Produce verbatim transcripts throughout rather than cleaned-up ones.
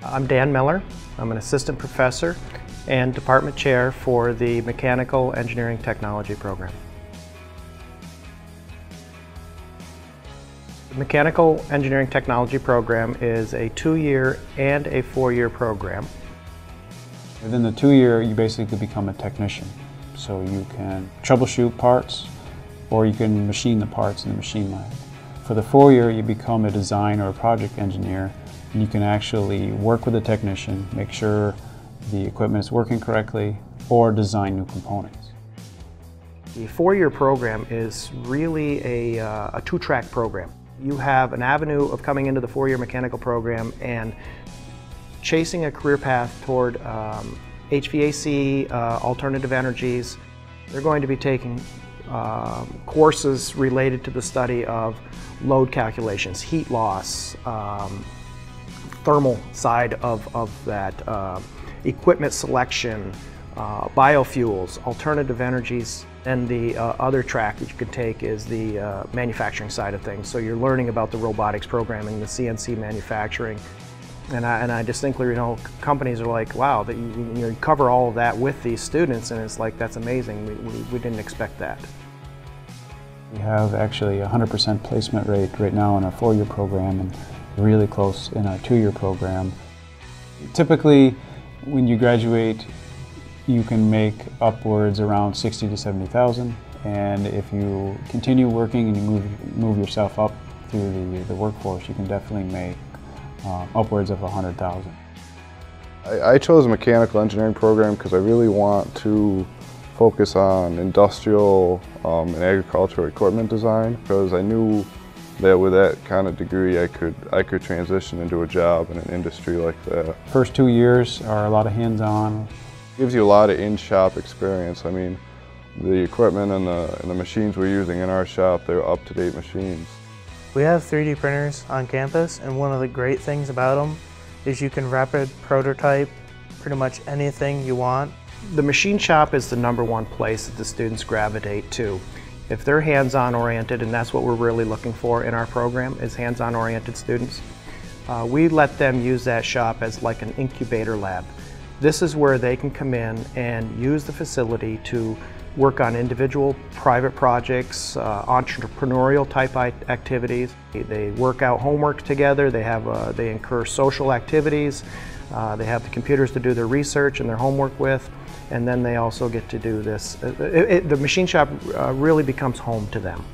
I'm Dan Miller. I'm an assistant professor and department chair for the Mechanical Engineering Technology program. The Mechanical Engineering Technology program is a two-year and a four-year program. Within the two-year, you basically become a technician. So you can troubleshoot parts, or you can machine the parts in the machine lab. For the four-year, you become a design or a project engineer, and you can actually work with a technician, make sure the equipment is working correctly, or design new components. The four-year program is really a, uh, a two-track program. You have an avenue of coming into the four-year mechanical program and chasing a career path toward um, H V A C, uh, alternative energies. They're going to be taking uh, courses related to the study of load calculations, heat loss, um, thermal side of, of that, uh, equipment selection, uh, biofuels, alternative energies, and the uh, other track that you can take is the uh, manufacturing side of things. So you're learning about the robotics programming, the C N C manufacturing, and I, and I distinctly, you know, companies are like, wow, that you, you, know, you cover all of that with these students, and it's like, that's amazing. We, we, we didn't expect that. We have actually a one hundred percent placement rate right now in our four-year program, and really close in our two-year program. Typically, when you graduate, you can make upwards around sixty to seventy thousand, and if you continue working and you move move yourself up through the, the workforce, you can definitely make uh, upwards of one hundred thousand. I, I chose a mechanical engineering program because I really want to focus on industrial um, and agricultural equipment design, because I knew that with that kind of degree I could I could transition into a job in an industry like that. First two years are a lot of hands-on. Gives you a lot of in-shop experience. I mean, the equipment and the, and the machines we're using in our shop, they're up-to-date machines. We have three D printers on campus, and one of the great things about them is you can rapid prototype pretty much anything you want. The machine shop is the number one place that the students gravitate to. If they're hands-on oriented, and that's what we're really looking for in our program, is hands-on oriented students, uh, we let them use that shop as like an incubator lab. This is where they can come in and use the facility to work on individual private projects, uh, entrepreneurial type activities. They work out homework together, they, have, uh, they incur social activities, uh, they have the computers to do their research and their homework with, and then they also get to do this. It, it, the machine shop uh, really becomes home to them.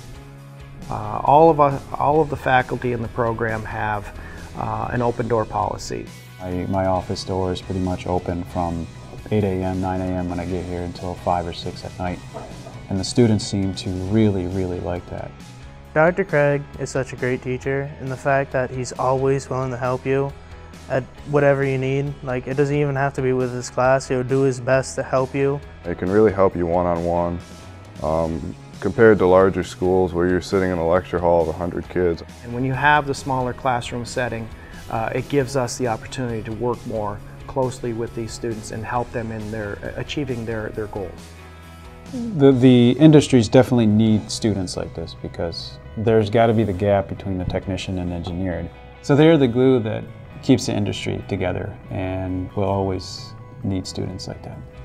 Uh, all, of, uh, all of the faculty in the program have uh, an open door policy. My, my office door is pretty much open from eight A M, nine A M when I get here until five or six at night. And the students seem to really, really like that. Doctor Craig is such a great teacher, and the fact that he's always willing to help you at whatever you need. Like, it doesn't even have to be with his class, he'll do his best to help you. It can really help you one-on-one. Um, compared to larger schools where you're sitting in a lecture hall of a hundred kids. And when you have the smaller classroom setting, Uh, it gives us the opportunity to work more closely with these students and help them in their achieving their, their goals. The, the industries definitely need students like this, because there's got to be the gap between the technician and engineer. So they're the glue that keeps the industry together, and we'll always need students like that.